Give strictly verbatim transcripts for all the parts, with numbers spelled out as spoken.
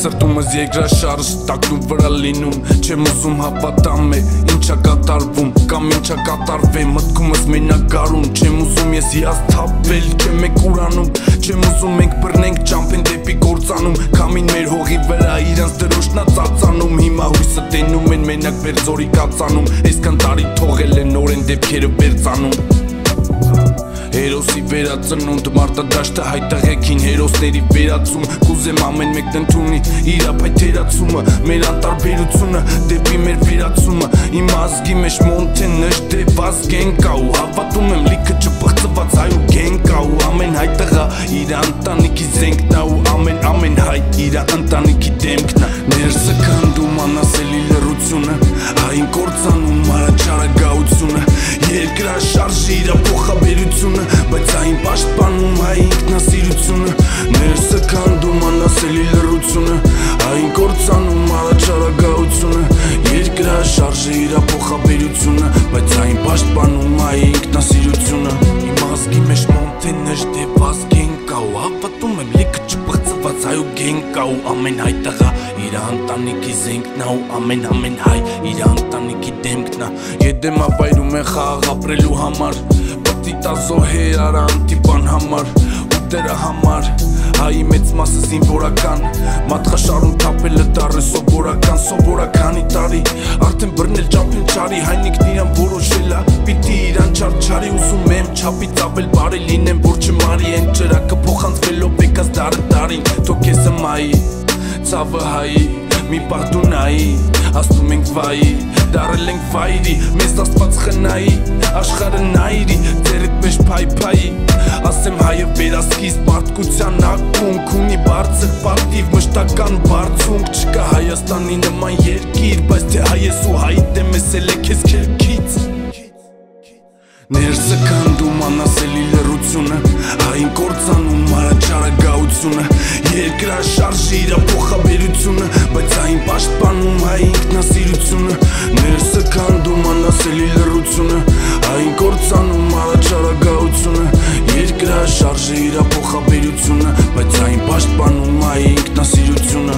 Սրտումս երկրաշարժ տակնու վրա լինում Չեմ ուզում հավատամ է ինչա կատարվում Կամ ինչա կատարվե մտքումս մենակ գարուն Չեմ ուզում ես հիասթափվել չեմ եք ուրանում Չեմ ուզում մենք բռնենք ճամփեն դեպի կործանում Քամին մեր հողի վրա իրանց դրոշնա ծածանում Հիմա հույսը տենում են մենակ վերձորի կածանում Այսքան տարի թողել են նորեն դեպքերը վերծանում Հերոսի վերածնունդ մարտադաշտը հայտեղեքին հերոսների վերածում Կուզեմ ամեն մեկն ընդունի իր ապայթերացումը Մեր անտարբերությունը դեպի մեր վերածումը Իմ ազգի մեջ մոնթեն նժդեվ ազգեն կա ու հավատում եմ լիքը չպղծված հայ ու գեն կա ու ամեն հայ տղա իր ընտանիքի զենքն ա ու ամեն ամեն հայ իր ընտանիքի դեմքն ա Ներսը քանդում անասելի լռությունը հային կործանում առաջարագայությունը Երկրաշարժը իր փոխաբերությունը Բայց այն պաշտպանում հայ ինքնասիրությունը Ներսը քանդում անասելի լռությունը Այն կործանում առաջարագայությունը Երկրաշարժը իր փոխաբերությունը Բայց այն պաշտպանում հայ ինքնասիրությունը Իմ ազգի մեջ մոնթեն նժդեվ ազգեն կա ու հավատում եմ լիքը չպղծված հայ ու գեն կա ու ամեն հայ տղա իր ընտանիքի զենքն ա ու ամեն ամեն հայ իր ընտանիքի դեմքն ա Եդեմ ապայրում են խաղ ապրելու համար Տիտազոհեր արա անտիպան համար ու դրա համար Հայի մեծ մասը զինվորական Մատխաշարում թապելը դարը սովորական Սովորականի տարի Արդեն բռնել ճամփեն չարի Հայնիկն իրան որոշել ա Պիտի իրան չարչարի Ուզում եմ չապից ավել բարի լինեմ Որ չմարի են ճրակը փոխանցվելով եկած դարը դարին Թող քեզ մայի Ցավը հայի Մի պահ դու նայի Ասում ենք վայի Դարել ենք վայրի Մեզ աստված խնայի Աշխարը նայրի Ձերդ մեջ փայփայի Ասեմ հայը վերասկիզբ մարդկության ակունք Ունի բարձր պատիվ մշտական բարձունք Չկա Հայաստանի նման երկիր Բայց թե հայ ես ու հայ դեմ ես էլ է քեզ քերքից Ներսը քանդում անասելի լռությունը Հային կործանում առաջարագայությունը Երկրաշարժը իր փոխաբերությունը Բայց այն պաշտպանում հայ ինքնասիրությունը Ներսը քանդում անասելի լռությունը Հային կործանում առաջարագայությունը Երկրաշարժը իր փոխաբերությունը Բայց այն պաշտպանում հայ ինքնասիրությունը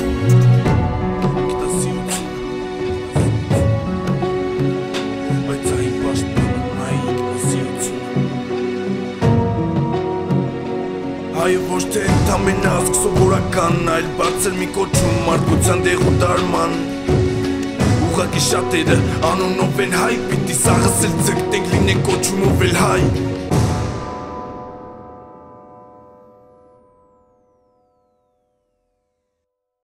Հայը ոչ թե ընդամենը ազգ սովորական Այլ բարձր մի կոչում մարդկության դեղ ու դարման Ուղղակի շատերը անունով են հայ Պիտի սաղս էլ ձգտենք լինենք կոչումով էլ հայ